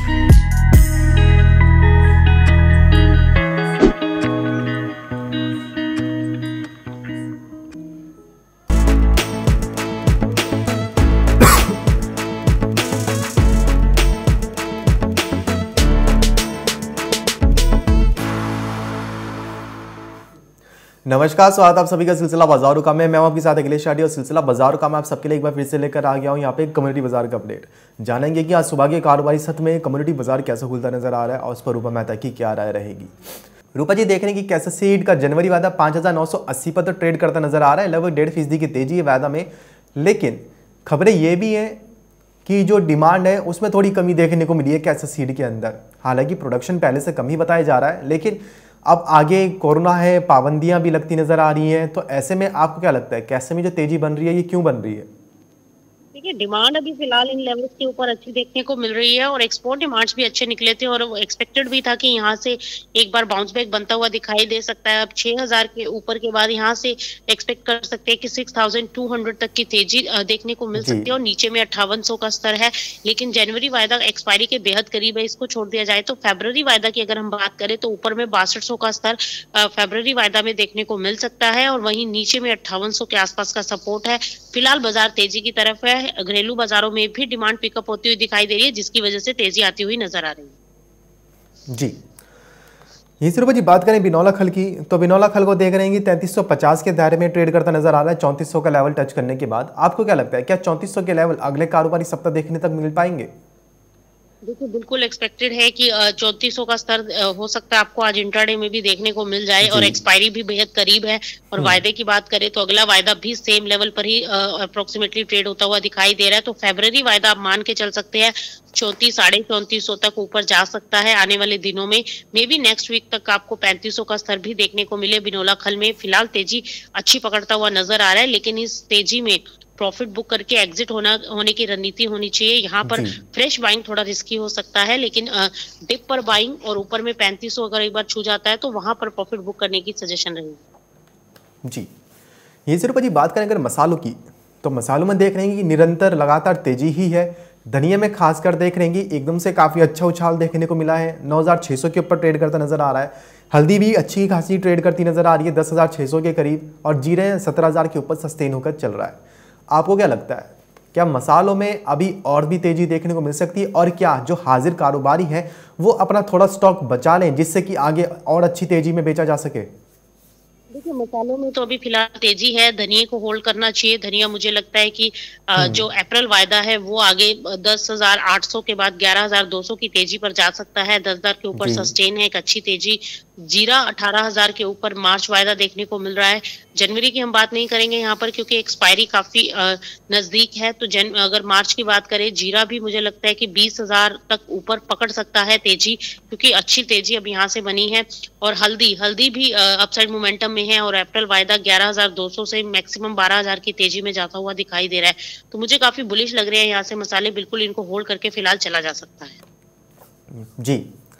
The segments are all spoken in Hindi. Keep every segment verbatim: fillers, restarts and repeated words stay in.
नमस्कार, स्वागत आप सभी का सिलसिला बाजारों का में मैं हूं आपके साथ अखिलेश शादी और सिलसिला बाजारों का मैं आप सबके लिए एक बार फिर से लेकर आ गया हूं। यहाँ पे कम्युनिटी बाजार का अपडेट जानेंगे कि आज सुबह के कारोबारी सत्र में कम्युनिटी बाजार कैसे खुलता नजर आ रहा है और उस पर रूपा मेहता की क्या राय रहेगी। रूपा जी, देख रहे हैं कि कैसे सीड का जनवरी वायदा पाँच हजार नौ सौ अस्सी पर तो ट्रेड करता नजर आ रहा है, लगभग डेढ़ फीसदी की तेजी है वायदा में। लेकिन खबरें ये भी हैं कि जो डिमांड है उसमें थोड़ी कमी देखने को मिली है कैसे सीड के अंदर। हालांकि प्रोडक्शन पहले से कम ही बताया जा रहा है, लेकिन अब आगे कोरोना है, पाबंदियां भी लगती नजर आ रही हैं, तो ऐसे में आपको क्या लगता है कैसे में जो तेजी बन रही है ये क्यों बन रही है? देखिए, डिमांड अभी फिलहाल इन लेवल्स के ऊपर अच्छी देखने को मिल रही है और एक्सपोर्ट डिमांड्स भी अच्छे निकले थे और एक्सपेक्टेड भी था कि यहाँ से एक बार बाउंस बैक बनता हुआ दिखाई दे सकता है। अब छह हज़ार के ऊपर के बाद यहाँ से एक्सपेक्ट कर सकते हैं कि छह हज़ार दो सौ तक की तेजी देखने को मिल सकती है और नीचे में अट्ठावन सौ का स्तर है। लेकिन जनवरी वायदा एक्सपायरी के बेहद करीब है, इसको छोड़ दिया जाए तो फरवरी वायदा की अगर हम बात करें तो ऊपर में बासठ सौ का स्तर फरवरी वायदा में देखने को मिल सकता है और वहीं नीचे में अट्ठावन सौ के आसपास का सपोर्ट है। फिलहाल बाजार तेजी की तरफ है, घरेलू बाजारों में भी डिमांड पिकअप होती हुई दिखाई दे रही है जिसकी वजह से तेजी आती हुई नजर आ रही है। जी, ये सिर्फ जी बात करें बिनौला खल की, तो बिनौला खल को देख रहे हैं कि तैंतीस सौ पचास के दायरे में ट्रेड करता नजर आ रहा है चौंतीस सौ का लेवल टच करने के बाद। आपको क्या लगता है क्या चौंतीस सौ के लेवल अगले कारोबारी सप्ताह देखने तक मिल पाएंगे? देखिए, बिल्कुल एक्सपेक्टेड है कि चौंतीस सौ का स्तर हो सकता है आपको आज इंट्राडे में भी देखने को मिल जाए और एक्सपायरी भी बेहद करीब है। और वायदे की बात करें तो अगला वायदा भी सेम लेवल पर ही अप्रोक्सीमेटली ट्रेड होता हुआ दिखाई दे रहा है। तो फरवरी वायदा आप मान के चल सकते हैं चौंतीस साढ़े चौंतीस सौ तक ऊपर जा सकता है आने वाले दिनों में। मे बी नेक्स्ट वीक तक आपको पैंतीस सौ का स्तर भी देखने को मिले। बिनौला खल में फिलहाल तेजी अच्छी पकड़ता हुआ नजर आ रहा है, लेकिन इस तेजी में प्रॉफिट बुक करके एग्जिट होना होने की रणनीति होनी चाहिए। यहाँ पर फ्रेश बाइंग थोड़ा रिस्की हो सकता है, लेकिन डिप पर बाइंग और ऊपर में पैंतीस सौ अगर एक बार छू जाता है तो वहां पर प्रॉफिट बुक करने की सजेशन रहेगी। जी, ये सिर्फ जी बात करें अगर मसालों की, तो मसालों में देख रहे हैं कि निरंतर लगातार तेजी ही है। धनिया में खासकर देख रहे हैं कि एकदम से काफी अच्छा उछाल देखने को मिला है, नौ हजार छह सौ के ऊपर ट्रेड करता नजर आ रहा है। हल्दी भी अच्छी खासी ट्रेड करती नजर आ रही है दस हजार छह सौ के करीब, और जीरे सत्रह हजार के ऊपर सस्टेन होकर चल रहा है। आपको क्या लगता है क्या मसालों में अभी और भी तेजी देखने को मिल सकती है, और क्या जो हाजिर कारोबारी हैं वो अपना थोड़ा स्टॉक बचा लें जिससे कि आगे और अच्छी तेजी में बेचा जा सके? देखिए, मसालों में तो अभी फिलहाल तेजी है, धनिया को होल्ड करना चाहिए। धनिया मुझे लगता है कि जो अप्रैल वायदा है वो आगे दस हजार आठ सौ के बाद ग्यारह हजार दो सौ की तेजी पर जा सकता है। दस हजार के ऊपर सस्टेन है एक अच्छी तेजी। जीरा अठारह हजार के ऊपर मार्च वायदा देखने को मिल रहा है। जनवरी की हम बात नहीं करेंगे यहाँ पर क्योंकि एक्सपायरी काफी नजदीक है। तो जन अगर मार्च की बात करें, जीरा भी मुझे लगता है कि बीस हजार तक ऊपर पकड़ सकता है तेजी, क्योंकि अच्छी तेजी अब यहाँ से बनी है। और हल्दी हल्दी भी अपसाइड मोमेंटम में है और अप्रैल वायदा ग्यारह हजार दो सौ से मैक्सिमम बारह हजार की तेजी में जाता हुआ दिखाई दे रहा है। तो मुझे काफी बुलिश लग रहे हैं यहाँ से मसाले, बिल्कुल इनको होल्ड करके फिलहाल चला जा सकता है। जी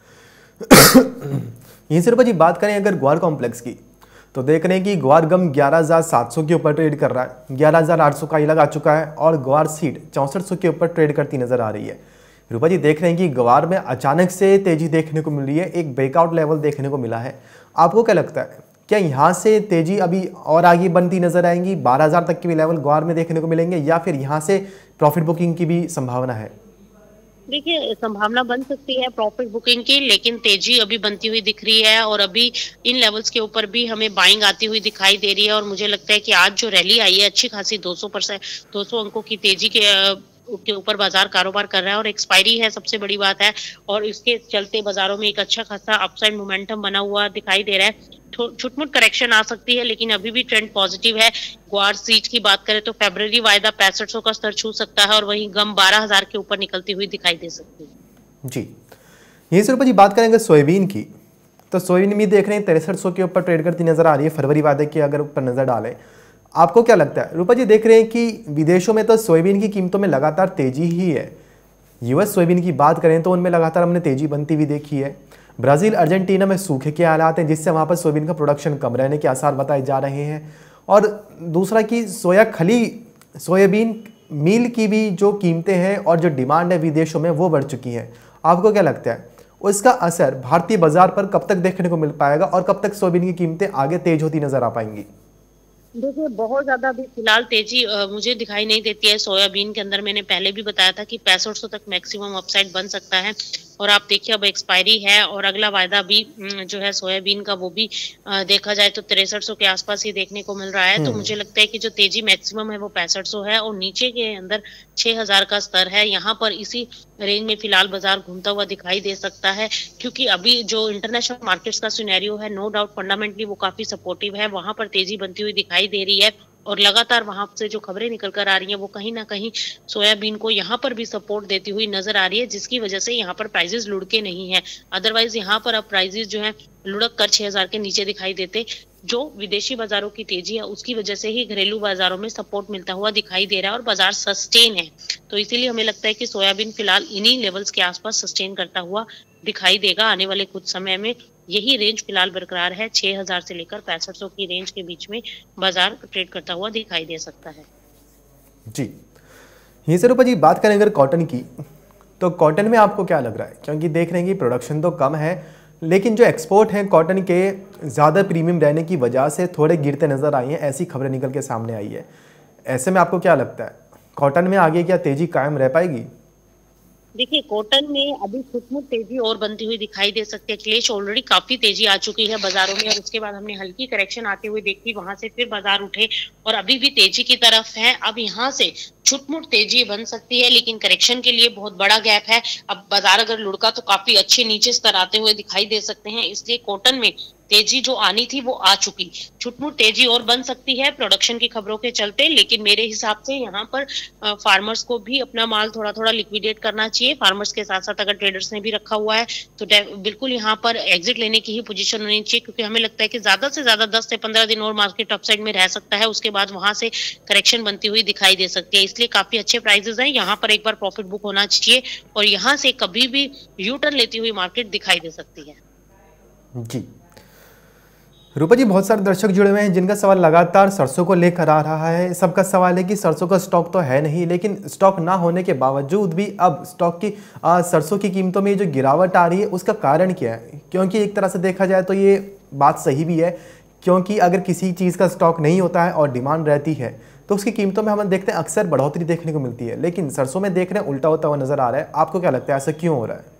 यहीं सिर्फ जी बात करें अगर ग्वार कॉम्प्लेक्स की, तो देख रहे हैं कि ग्वार गम ग्यारह हजार सात सौ के ऊपर ट्रेड कर रहा है, ग्यारह हजार आठ सौ का ही लगा चुका है, और ग्वार सीड चौंसठ सौ के ऊपर ट्रेड करती नजर आ रही है। रूपा जी, देख रहे हैं कि ग्वार में अचानक से तेजी देखने को मिल रही है, एक ब्रेकआउट लेवल देखने को मिला है। आपको क्या लगता है क्या यहाँ से तेजी अभी और आगे बनती नजर आएंगी, बारह हजार तक के भी लेवल ग्वार में देखने को मिलेंगे, या फिर यहाँ से प्रॉफिट बुकिंग की भी संभावना है? देखिए, संभावना बन सकती है प्रॉफिट बुकिंग की, लेकिन तेजी अभी बनती हुई दिख रही है और अभी इन लेवल्स के ऊपर भी हमें बाइंग आती हुई दिखाई दे रही है। और मुझे लगता है कि आज जो रैली आई है अच्छी खासी दो सौ परसेंट दो सौ अंकों की तेजी के के ऊपर बाजार कारोबार कर रहा है और एक्सपायरी है सबसे बड़ी बात है, और इसके चलते बाजारों में एक अच्छा खासा अपसाइड मोमेंटम बना हुआ दिखाई दे रहा है। छुटमुट करेक्शन आ सकती है, लेकिन अभी भी ट्रेंड पॉजिटिव है। ग्वार सीट की बात करें तो फरवरी वायदा पैंसठ सौ का स्तर छू सकता है और वहीं गम बारह हजार के ऊपर निकलती हुई दिखाई दे सकती है। जी, यही सिर्फ जी बात करेंगे सोयाबीन की, तो सोयाबीन भी देख रहे हैं तिरसठ सौ के ऊपर ट्रेड करती नजर आ रही है फरवरी वायदे की अगर ऊपर नजर डालें। आपको क्या लगता है रूपा जी, देख रहे हैं कि विदेशों में तो सोयाबीन की कीमतों में लगातार तेजी ही है। यूएस सोयाबीन की बात करें तो उनमें लगातार हमने तेजी बनती हुई देखी है। ब्राजील अर्जेंटीना में सूखे के हालात हैं जिससे वहाँ पर सोयाबीन का प्रोडक्शन कम रहने के आसार बताए जा रहे हैं। और दूसरा कि सोया खली सोयाबीन मील की भी जो कीमतें हैं और जो डिमांड है विदेशों में वो बढ़ चुकी हैं। आपको क्या लगता है उसका असर भारतीय बाजार पर कब तक देखने को मिल पाएगा और कब तक सोयाबीन की कीमतें आगे तेज होती नजर आ पाएंगी? देखिए, बहुत ज्यादा अभी फिलहाल तेजी अ, मुझे दिखाई नहीं देती है सोयाबीन के अंदर। मैंने पहले भी बताया था कि पैंसठ सौ तक मैक्सिमम अपसाइड बन सकता है, और आप देखिए अब एक्सपायरी है और अगला वायदा भी उम, जो है सोयाबीन का वो भी अ, देखा जाए तो तिरसठ सौ के आसपास ही देखने को मिल रहा है। तो मुझे लगता है कि जो तेजी मैक्सिमम है वो पैंसठ सौ है, और नीचे के अंदर छह हज़ार का स्तर है। यहाँ पर इसी रेंज में फिलहाल बाजार घूमता हुआ दिखाई दे सकता है, क्योंकि अभी जो इंटरनेशनल मार्केट्स का सिनेरियो है, नो डाउट फंडामेंटली वो काफी सपोर्टिव है, वहां पर तेजी बनती हुई दिखाई दे रही है। और लगातार वहां से जो खबरें निकल कर आ रही हैं वो कहीं ना कहीं सोयाबीन को यहाँ पर भी सपोर्ट देती हुई नजर आ रही है, जिसकी वजह से यहाँ पर प्राइजेस लुढ़के नहीं है। अदरवाइज यहाँ पर अब प्राइजेस जो है लुढ़क कर छह हज़ार के नीचे दिखाई देते। जो विदेशी बाजारों की तेजी है उसकी वजह से ही घरेलू बाजारों में सपोर्ट मिलता हुआ दिखाई दे रहा है और बाजार सस्टेन है। तो इसीलिए हमें लगता है कि सोयाबीन फिलहाल इन्हीं लेवल्स के आसपास सस्टेन करता हुआ दिखाई देगा आने वाले कुछ समय में। यही रेंज फिलहाल बरकरार है, छह हज़ार से लेकर पैंसठ सौ की रेंज के बीच में बाजार ट्रेड करता हुआ दिखाई दे सकता है। जी, यहीं से रूपा जी बात करें अगर कॉटन की, तो कॉटन में आपको क्या लग रहा है? क्योंकि देख रहे हैं कि प्रोडक्शन तो कम है, लेकिन जो एक्सपोर्ट हैं कॉटन के ज़्यादा प्रीमियम रहने की वजह से थोड़े गिरते नज़र आई हैं, ऐसी खबरें निकल के सामने आई है। ऐसे में आपको क्या लगता है कॉटन में आगे क्या तेज़ी कायम रह पाएगी? देखिए, कॉटन में अभी कुछ तेजी और बनती हुई दिखाई दे सकती है। क्लेश ऑलरेडी काफी तेजी आ चुकी है बाजारों में, और उसके बाद हमने हल्की करेक्शन आते हुए देखी, वहां से फिर बाजार उठे और अभी भी तेजी की तरफ है। अब यहाँ से छुटमुट तेजी बन सकती है, लेकिन करेक्शन के लिए बहुत बड़ा गैप है। अब बाजार अगर लुढ़का तो काफी अच्छे नीचे स्तर आते हुए दिखाई दे सकते हैं, इसलिए कॉटन में तेजी जो आनी थी वो आ चुकी। छुटमुट तेजी और बन सकती है प्रोडक्शन की खबरों के चलते, लेकिन मेरे हिसाब से यहाँ पर फार्मर्स को भी अपना माल थोड़ा थोड़ा लिक्विडेट करना चाहिए। फार्मर्स के साथ साथ अगर ट्रेडर्स ने भी रखा हुआ है तो बिल्कुल यहाँ पर एग्जिट लेने की ही पोजीशन होनी चाहिए, क्योंकि हमें लगता है कि ज्यादा से ज्यादा दस से पंद्रह दिन और मार्केट अपसाइड में रह सकता है, उसके बाद वहां से करेक्शन बनती हुई दिखाई दे सकती है। इसलिए काफी अच्छे प्राइजेस हैं, यहाँ पर एक बार प्रॉफिट बुक होना चाहिए और यहाँ से कभी भी यू टर्न लेती हुई मार्केट दिखाई दे सकती है। जी रूपा जी, बहुत सारे दर्शक जुड़े हुए हैं जिनका सवाल लगातार सरसों को लेकर आ रहा है। सबका सवाल है कि सरसों का स्टॉक तो है नहीं, लेकिन स्टॉक ना होने के बावजूद भी अब स्टॉक की आ, सरसों की कीमतों में जो गिरावट आ रही है उसका कारण क्या है? क्योंकि एक तरह से देखा जाए तो ये बात सही भी है, क्योंकि अगर किसी चीज़ का स्टॉक नहीं होता है और डिमांड रहती है तो उसकी कीमतों में हम देखते हैं अक्सर बढ़ोतरी देखने को मिलती है, लेकिन सरसों में देख रहे हैं उल्टा होता हुआ नजर आ रहा है। आपको क्या लगता है ऐसा क्यों हो रहा है?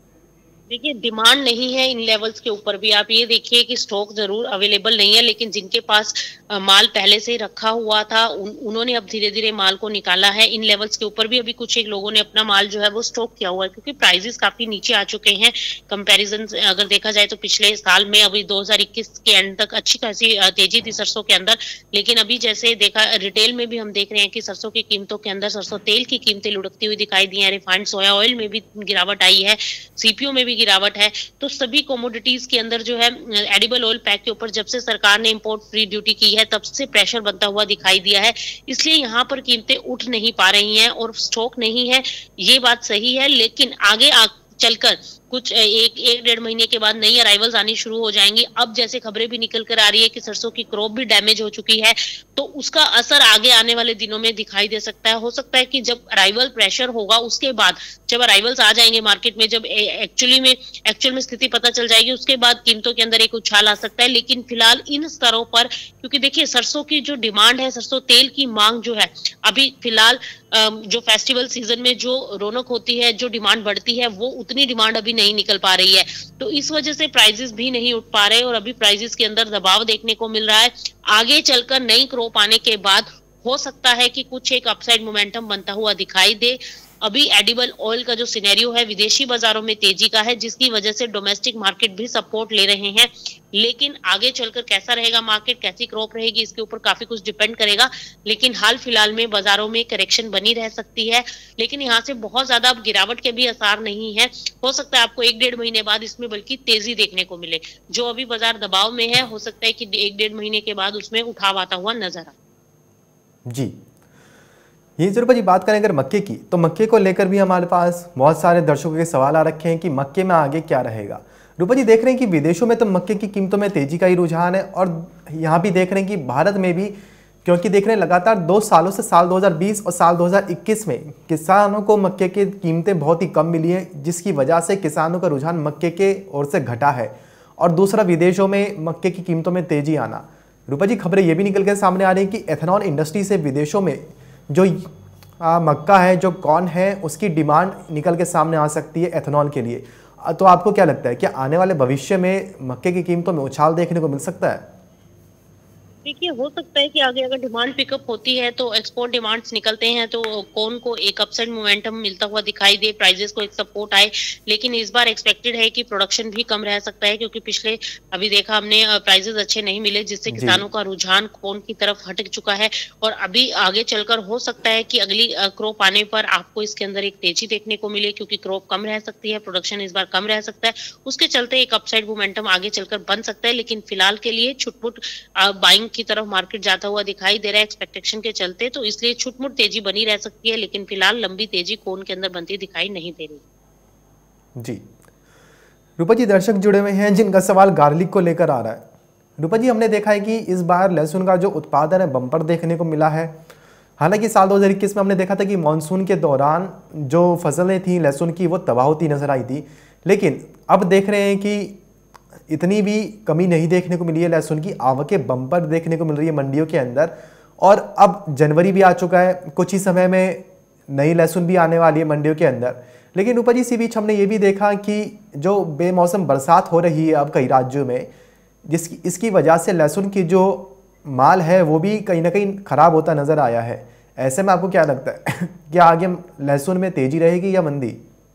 देखिए, डिमांड नहीं है इन लेवल्स के ऊपर भी। आप ये देखिए कि स्टॉक जरूर अवेलेबल नहीं है, लेकिन जिनके पास माल पहले से ही रखा हुआ था उन, उन्होंने अब धीरे धीरे माल को निकाला है। इन लेवल्स के ऊपर भी अभी कुछ एक लोगों ने अपना माल जो है वो स्टॉक किया हुआ है, क्योंकि प्राइसेस काफी नीचे आ चुके हैं कंपैरिजन अगर देखा जाए तो पिछले साल में। अभी दो हज़ार इक्कीस के एंड तक अच्छी खासी तेजी थी सरसों के अंदर, लेकिन अभी जैसे देखा रिटेल में भी हम देख रहे हैं कि सरसों की कीमतों के अंदर सरसों तेल की कीमतें लुढ़कती हुई दिखाई दी है। रिफाइंड सोया ऑयल में भी गिरावट आई है, सीपीओ में भी गिरावट है। तो सभी कमोडिटीज के अंदर जो है एडिबल ऑयल पैक के ऊपर जब से सरकार ने इंपोर्ट फ्री ड्यूटी की है तब से प्रेशर बनता हुआ दिखाई दिया है, इसलिए यहाँ पर कीमतें उठ नहीं पा रही हैं और स्टॉक नहीं है, ये बात सही है। लेकिन आगे आ, चलकर कुछ एक एक डेढ़ महीने के बाद नई अराइवल्स आनी शुरू हो जाएंगी। अब जैसे खबरें भी निकल कर आ रही है कि सरसों की क्रॉप भी डैमेज हो चुकी है, तो उसका असर आगे आने वाले दिनों में दिखाई दे सकता है। हो सकता है कि जब अराइवल प्रेशर होगा उसके बाद जब अराइवल्स आ जाएंगे मार्केट में, जब एक्चुअली में एक्चुअल में स्थिति पता चल जाएगी, उसके बाद कीमतों के अंदर एक उछाल आ सकता है। लेकिन फिलहाल इन स्तरों पर, क्योंकि देखिए सरसों की जो डिमांड है, सरसों तेल की मांग जो है अभी फिलहाल जो फेस्टिवल सीजन में जो रौनक होती है, जो डिमांड बढ़ती है, वो उतनी डिमांड अभी नहीं निकल पा रही है। तो इस वजह से प्राइसेस भी नहीं उठ पा रहे और अभी प्राइसेस के अंदर दबाव देखने को मिल रहा है। आगे चलकर नई क्रॉप आने के बाद हो सकता है कि कुछ एक अपसाइड मोमेंटम बनता हुआ दिखाई दे। अभी एडिबल ऑयल का जो सिनेरियो है विदेशी बाजारों में तेजी का है, जिसकी वजह से डोमेस्टिक मार्केट भी सपोर्ट ले रहे हैं। लेकिन आगे चलकर कैसा रहेगा मार्केट, कैसी क्रॉप रहेगी, इसके ऊपर काफी कुछ डिपेंड करेगा। लेकिन हाल फिलहाल में बाजारों में करेक्शन बनी रह सकती है, लेकिन यहाँ से बहुत ज्यादा अब गिरावट के भी आसार नहीं है। हो सकता है आपको एक डेढ़ महीने बाद इसमें बल्कि तेजी देखने को मिले। जो अभी बाजार दबाव में है, हो सकता है कि एक डेढ़ महीने के बाद उसमें उठाव आता हुआ नजर आए। जी, यही जरूर जी बात करें अगर मक्के की, तो मक्के को लेकर भी हमारे पास बहुत सारे दर्शकों के सवाल आ रखे हैं कि मक्के में आगे क्या रहेगा। रूपा जी, देख रहे हैं कि विदेशों में तो मक्के की कीमतों में तेजी का ही रुझान है और यहाँ भी देख रहे हैं कि भारत में भी क्योंकि देख रहे हैं लगातार दो सालों से साल दो हज़ार बीस और साल दो हज़ार इक्कीस में किसानों को मक्के की कीमतें बहुत ही कम मिली हैं, जिसकी वजह से किसानों का रुझान मक्के के ओर से घटा है। और दूसरा, विदेशों में मक्के की कीमतों में तेजी आना। रूपा जी, खबरें ये भी निकल के सामने आ रही हैं कि एथेनॉल इंडस्ट्री से विदेशों में जो आ, मक्का है, जो कॉर्न है, उसकी डिमांड निकल के सामने आ सकती है एथेनॉल के लिए। तो आपको क्या लगता है कि आने वाले भविष्य में मक्के की कीमतों में उछाल देखने को मिल सकता है? देखिए, हो सकता है कि आगे अगर डिमांड पिकअप होती है तो एक्सपोर्ट डिमांड्स निकलते हैं तो कॉर्न को एक अपसाइड मोमेंटम मिलता हुआ दिखाई दे, प्राइजेस को एक सपोर्ट आए। लेकिन इस बार एक्सपेक्टेड है कि प्रोडक्शन भी कम रह सकता है, क्योंकि पिछले अभी देखा हमने प्राइजेस अच्छे नहीं मिले, जिससे किसानों का रुझान कॉर्न की तरफ हट चुका है। और अभी आगे चलकर हो सकता है कि अगली क्रॉप आने पर आपको इसके अंदर एक तेजी देखने को मिले, क्योंकि क्रॉप कम रह सकती है, प्रोडक्शन इस बार कम रह सकता है। उसके चलते एक अपसाइड मोमेंटम आगे चलकर बन सकता है। लेकिन फिलहाल के लिए छुटपुट बाइंग की तरफ मार्केट जाता हुआ दिखाई दे रहा है एक्सपेक्टेशन के चलते, तो इसलिए छुटमुट तेजी बनी रह सकती है। लेकिन फिलहाल लंबी तेजी कॉर्न के अंदर बनती दिखाई नहीं दे रही। जी रूपा जी, दर्शक जुड़े हुए हैं जिनका सवाल गार्लिक को लेकर आ रहा है। रूपा जी, हमने देखा है कि इस बार लहसुन का जो उत्पादन है बम्पर देखने को मिला है। हालांकि साल दो हज़ार इक्कीस में हमने देखा था कि मानसून के दौरान जो फसलें थी लहसुन की वो तबाह होती नजर आई थी, लेकिन अब देख रहे हैं कि इतनी भी कमी नहीं देखने को मिली है। लहसुन की आवकें बम्पर देखने को मिल रही है मंडियों के अंदर। और अब जनवरी भी आ चुका है, कुछ ही समय में नई लहसुन भी आने वाली है मंडियों के अंदर। लेकिन ऊपर जी, इसी बीच हमने ये भी देखा कि जो बेमौसम बरसात हो रही है अब कई राज्यों में, जिसकी इसकी वजह से लहसुन की जो माल है वो भी कहीं ना कहीं खराब होता नजर आया है। ऐसे में आपको क्या लगता है क्या आगे लहसुन में तेजी रहेगी या मंदी?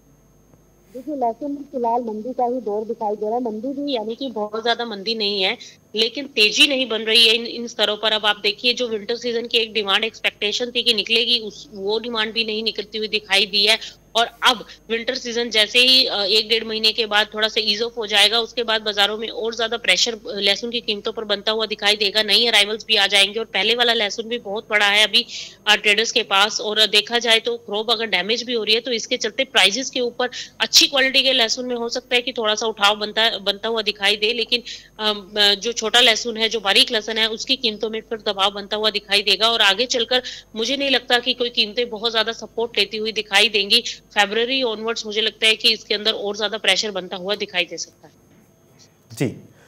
देखिए, लहसुन में फिलहाल मंदी का ही दौर दिखाई दे रहा है। मंदी भी यानी कि बहुत ज्यादा मंदी नहीं है, लेकिन तेजी नहीं बन रही है इन इन स्तरों पर। अब आप देखिए, जो विंटर सीजन की एक डिमांड एक्सपेक्टेशन थी कि निकलेगी, उस वो डिमांड भी नहीं निकलती हुई दिखाई दी है। और अब विंटर सीजन जैसे ही एक डेढ़ महीने के बाद थोड़ा सा ईज ऑफ हो जाएगा, उसके बाद बाजारों में और ज्यादा प्रेशर लहसुन की कीमतों पर बनता हुआ दिखाई देगा। नई अराइवल्स भी आ जाएंगे और पहले वाला लहसुन भी बहुत बड़ा है अभी ट्रेडर्स के पास। और देखा जाए तो क्रॉप अगर डैमेज भी हो रही है तो इसके चलते प्राइजेस के ऊपर अच्छी क्वालिटी के लहसुन में हो सकता है कि थोड़ा सा उठाव बनता बनता हुआ दिखाई दे। लेकिन जो छोटा लहसुन है, जो बारीक लहसुन है, उसकी कीमतों में फिर दबाव बनता हुआ दिखाई देगा। और आगे चलकर मुझे नहीं लगता कि कोई कीमतें बहुत ज्यादा सपोर्ट लेती हुई दिखाई देंगी। फरवरी ऑनवर्ड्स मुझे लगता है कि इसके अंदर और ज्यादा प्रेशर बनता हुआ दिखाई दे सकता है। जी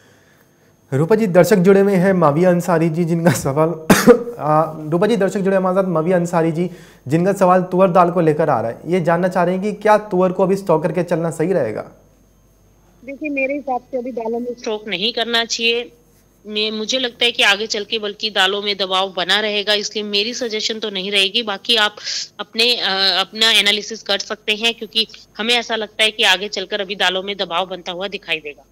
रूपा जी, दर्शक जुड़े हुए हैं माविया अंसारी जी जिनका सवाल रूपा जी, दर्शक जुड़े हमारे साथ माविया अंसारी जी जिनका सवाल तुअर दाल को लेकर आ रहा है। ये जानना चाह रहे हैं कि क्या तुअर को अभी स्टॉक करके चलना सही रहेगा? देखिए, मेरे हिसाब से अभी दालों में स्टॉक नहीं करना चाहिए। मैं मुझे लगता है कि आगे चल के बल्कि दालों में दबाव बना रहेगा, इसलिए मेरी सजेशन तो नहीं रहेगी। बाकी आप अपने आ, अपना एनालिसिस कर सकते हैं, क्योंकि हमें ऐसा लगता है कि आगे चलकर अभी दालों में दबाव बनता हुआ दिखाई देगा।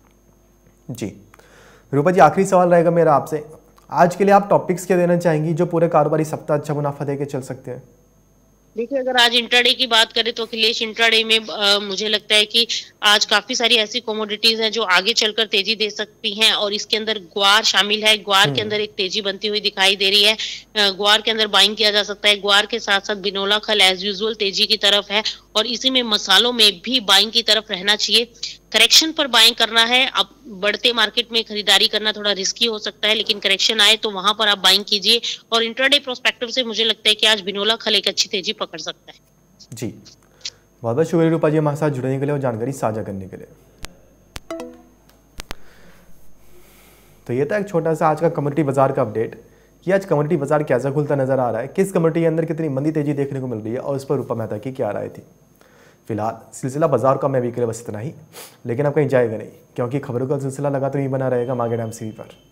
जी रूपा जी, आखिरी सवाल रहेगा मेरा आपसे। आज के लिए आप टॉपिक्स क्या देना चाहेंगी जो पूरे कारोबारी सप्ताह अच्छा मुनाफा देके चल सकते हैं? देखिए, अगर आज इंट्राडे की बात करें तो अखिलेश, इंट्राडे में आ, मुझे लगता है कि आज काफी सारी ऐसी कमोडिटीज हैं जो आगे चलकर तेजी दे सकती हैं। और इसके अंदर ग्वार शामिल है। ग्वार के अंदर एक तेजी बनती हुई दिखाई दे रही है। ग्वार के अंदर बाइंग किया जा सकता है। ग्वार के साथ साथ बिनोला खल एज यूजुअल तेजी की तरफ है। और इसी में मसालों में भी बाइंग की तरफ रहना चाहिए। करेक्शन पर बाइंग करना है। अब बढ़ते मार्केट में खरीदारी करना थोड़ा रिस्की हो सकता है, लेकिन करेक्शन आए तो वहां पर आप बाइंग कीजिए। और इंट्राडे प्रोस्पेक्टिव से मुझे लगता है कि आज बिनोला खल एक अच्छी तेजी पकड़ सकता है। जी बहुत बहुत शुक्रिया रूपा जी हमारे साथ जुड़ने के लिए और जानकारी साझा करने के लिए। तो ये था एक छोटा सा आज का कमोडिटी बाजार का अपडेट कि आज कमोडिटी बाजार कैसा खुलता नजर आ रहा है, किस कमोडिटी के अंदर कितनी मंदी तेजी देखने को मिल रही है और उस पर रूपा मेहता की क्या राय थी। फिलहाल सिलसिला बाजार का मैं भी के लिए बस इतना ही, लेकिन अब कहीं जाएगा नहीं क्योंकि खबरों का सिलसिला लगातार ही बना रहेगा मार्केट टाइम्स टीवी पर।